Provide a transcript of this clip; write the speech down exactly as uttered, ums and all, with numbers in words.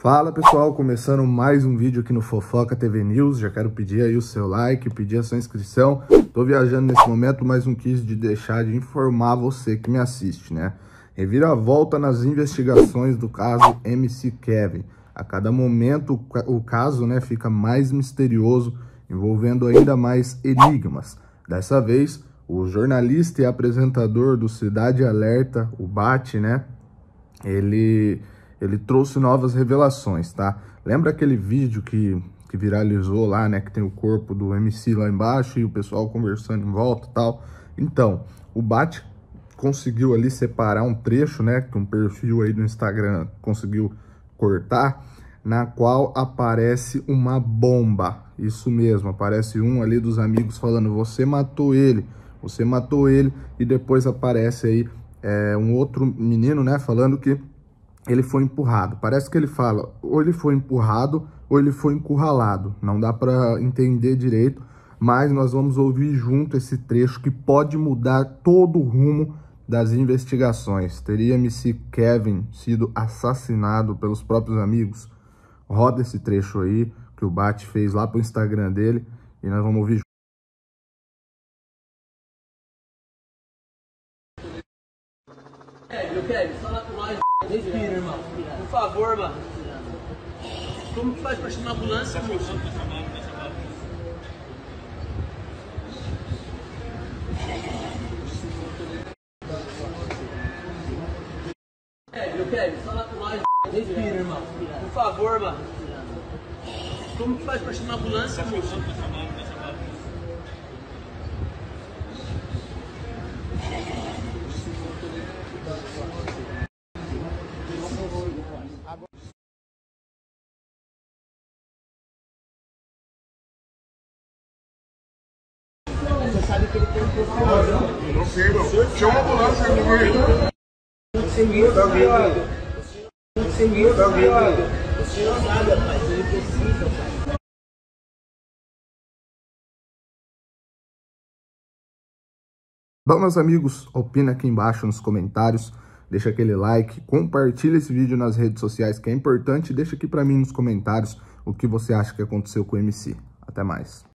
Fala pessoal, começando mais um vídeo aqui no Fofoca T V News. Já quero pedir aí o seu like, pedir a sua inscrição. Tô viajando nesse momento, mas não quis de deixar de informar você que me assiste, né? Reviravolta nas investigações do caso M C Kevin. A cada momento o caso, né, fica mais misterioso, envolvendo ainda mais enigmas. Dessa vez, o jornalista e apresentador do Cidade Alerta, o Bate, né, ele... ele trouxe novas revelações, tá? Lembra aquele vídeo que, que viralizou lá, né? Que tem o corpo do M C lá embaixo e o pessoal conversando em volta e tal. Então, o Bate conseguiu ali separar um trecho, né? Que um perfil aí do Instagram conseguiu cortar, na qual aparece uma bomba. Isso mesmo, aparece um ali dos amigos falando, você matou ele, você matou ele. E depois aparece aí é, um outro menino, né? Falando que ele foi empurrado. Parece que ele fala, ou ele foi empurrado, ou ele foi encurralado. Não dá para entender direito, mas nós vamos ouvir junto esse trecho que pode mudar todo o rumo das investigações. Teria M C Kevin sido assassinado pelos próprios amigos? Roda esse trecho aí, que o Bate fez lá pro Instagram dele, e nós vamos ouvir junto. Kevin, Kevin, fala com nós, respira, irmão. Por favor, mano. Como que faz pra chamar a ambulância, moço? Kevin, Kevin, fala com nós, respira, irmão. Por favor, mano. Como que faz pra chamar a ambulância, moço? Você sabe que ele tem um perfil. Não sei, não. Chama a ambulância, ninguém. Você viu, tá viado? Você viu, tá viado? Você não sabe, rapaz. Ele precisa, pai. Bom, meus amigos, opina aqui embaixo nos comentários. Deixa aquele like, compartilha esse vídeo nas redes sociais, que é importante. Deixa aqui pra mim nos comentários o que você acha que aconteceu com o M C. Até mais.